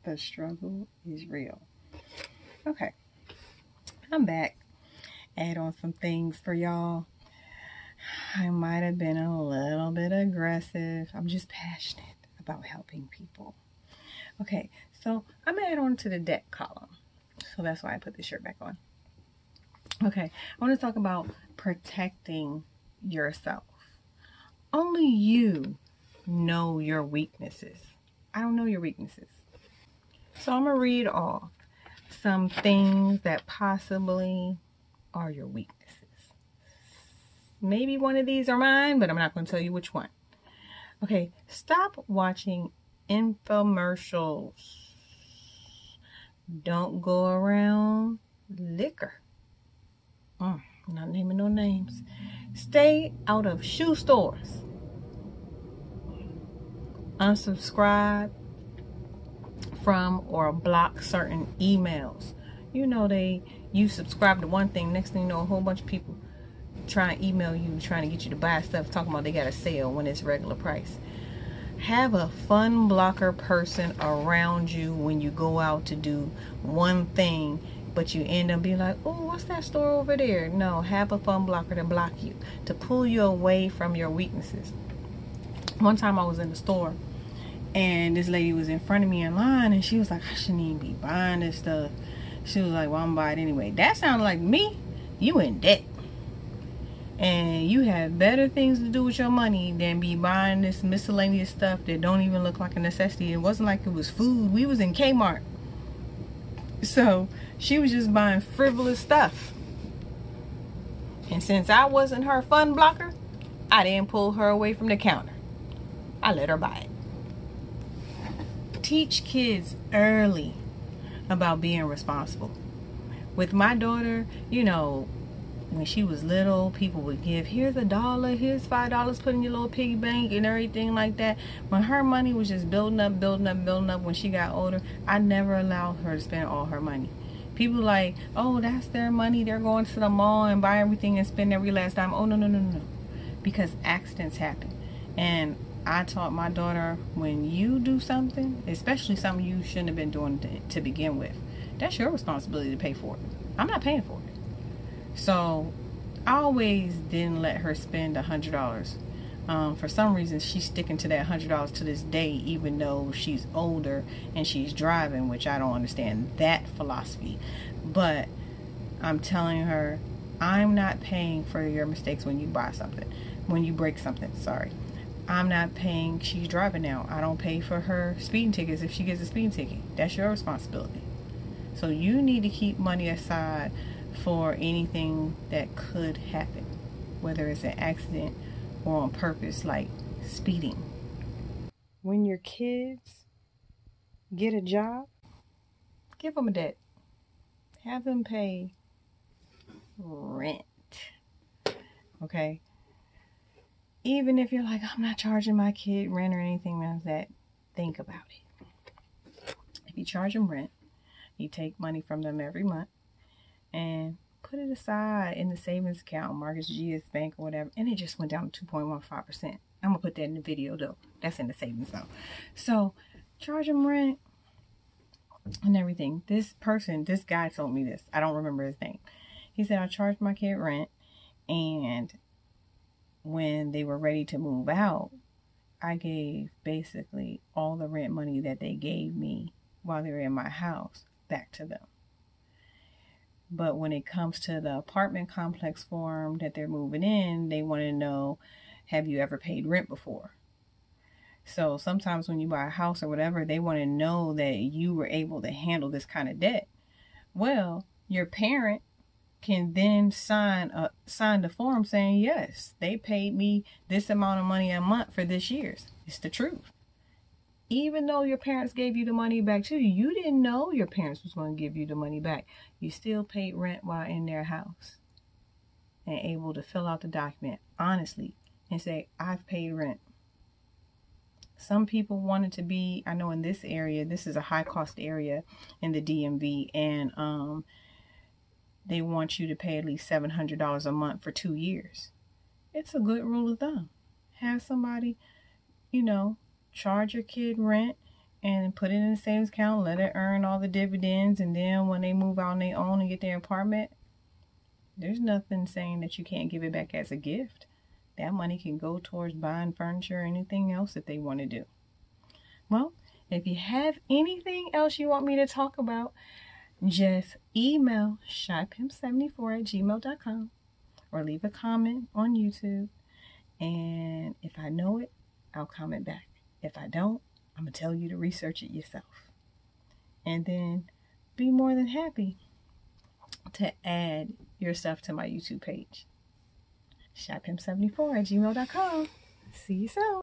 The struggle is real. Okay, I'm back. Add on some things for y'all. I might have been a little bit aggressive. I'm just passionate about helping people. Okay, so I'm gonna add on to the debt column. So that's why I put this shirt back on. Okay, I want to talk about protecting yourself. Only you know your weaknesses. I don't know your weaknesses. So I'm going to read off some things that possibly are your weaknesses. Maybe one of these are mine, but I'm not going to tell you which one. Okay, stop watching infomercials. Don't go around liquor. Not naming no names. Stay out of shoe stores. Unsubscribe from or block certain emails. You know, you subscribe to one thing, next thing you know, a whole bunch of people trying to email you, trying to get you to buy stuff, talking about they got a sale when it's regular price. Have a fun blocker person around you when you go out to do one thing, but you end up being like, oh, what's that store over there? No, have a fun blocker to block you, to pull you away from your weaknesses. One time I was in the store and this lady was in front of me in line and she was like, I shouldn't even be buying this stuff. She was like, well, I'm buying it anyway. That sounded like me. You in debt. And you have better things to do with your money than be buying this miscellaneous stuff that don't even look like a necessity. It wasn't like it was food. We was in Kmart. So she was just buying frivolous stuff. And since I wasn't her fun blocker, I didn't pull her away from the counter. I let her buy it. Teach kids early about being responsible. With my daughter, you know, when she was little, people would give, here's $1, here's $5, put in your little piggy bank and everything like that. When her money was just building up when she got older, I never allowed her to spend all her money. People like, oh, that's their money. They're going to the mall and buy everything and spend every last dime. Oh, no. Because accidents happen. And I taught my daughter, when you do something, especially something you shouldn't have been doing to begin with, that's your responsibility to pay for it. I'm not paying for it. So I always didn't let her spend $100. For some reason, she's sticking to that $100 to this day, even though she's older and she's driving, which I don't understand that philosophy. But I'm telling her, I'm not paying for your mistakes when you buy something, when you break something, sorry. I'm not paying, she's driving now. I don't pay for her speeding tickets if she gets a speeding ticket. That's your responsibility. So you need to keep money aside for anything that could happen, whether it's an accident or on purpose, like speeding. When your kids get a job, give them a debt. Have them pay rent. Okay? Even if you're like, I'm not charging my kid rent or anything like that, think about it. If you charge them rent, you take money from them every month and put it aside in the savings account, Marcus GS Bank or whatever, and it just went down to 2.15%. I'm going to put that in the video though. That's in the savings though. So charge them rent and everything. This guy told me this. I don't remember his name. He said, I charged my kid rent, and when they were ready to move out, I gave basically all the rent money that they gave me while they were in my house back to them. But when it comes to the apartment complex form that they're moving in, they want to know, have you ever paid rent before? So sometimes when you buy a house or whatever, they want to know that you were able to handle this kind of debt. Well, your parent can then sign the form saying, yes, they paid me this amount of money a month for this year's. It's the truth. Even though your parents gave you the money back to you, you didn't know your parents was going to give you the money back. You still paid rent while in their house and able to fill out the document honestly and say, I've paid rent. Some people wanted to be, I know in this area, this is a high cost area in the DMV, and they want you to pay at least $700 a month for 2 years. It's a good rule of thumb. Have somebody, charge your kid rent and put it in the savings account, let it earn all the dividends, and then when they move out on their own and get their apartment, there's nothing saying that you can't give it back as a gift. That money can go towards buying furniture or anything else that they want to do. Well, if you have anything else you want me to talk about, just email shypimp74@gmail.com or leave a comment on YouTube. And if I know it, I'll comment back. If I don't, I'm going to tell you to research it yourself. And then be more than happy to add your stuff to my YouTube page. shypimp74@gmail.com. See you soon.